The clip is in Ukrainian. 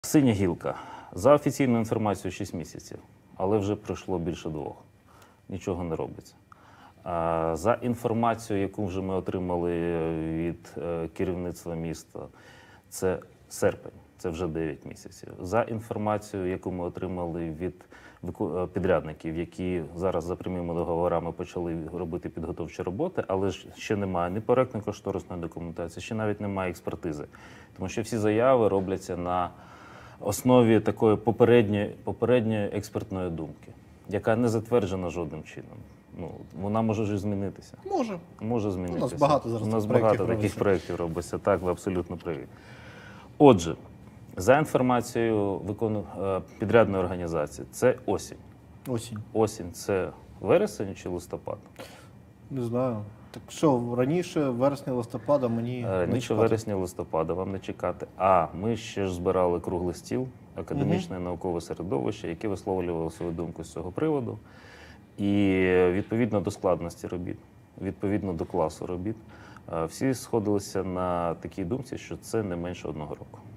Синя гілка. За офіційною інформацією 6 місяців, але вже пройшло більше 2. Нічого не робиться. За інформацією, яку вже ми отримали від керівництва міста, це серпень, це вже 9 місяців. За інформацією, яку ми отримали від підрядників, які зараз за прямими договорами почали робити підготовчі роботи, але ж ще немає ні проектно-кошторисної документації, ще навіть немає експертизи. Тому що всі заяви робляться на основі такої попередньої експертної думки, яка не затверджена жодним чином. Вона може ж змінитися. Може змінитися. У нас багато таких проєктів робиться. Так, ви абсолютно праві. Отже, за інформацією підрядної організації, це осінь. Осінь – це вересень чи листопад? Не знаю. Так що, раніше, вересня-листопада мені раніше вересня-листопада вам не чекати. А ми ще ж збирали круглий стіл, академічне і наукове середовище, яке висловлювало свою думку з цього приводу. І відповідно до складності робіт, відповідно до класу робіт, всі сходилися на такій думці, що це не менше 1 року.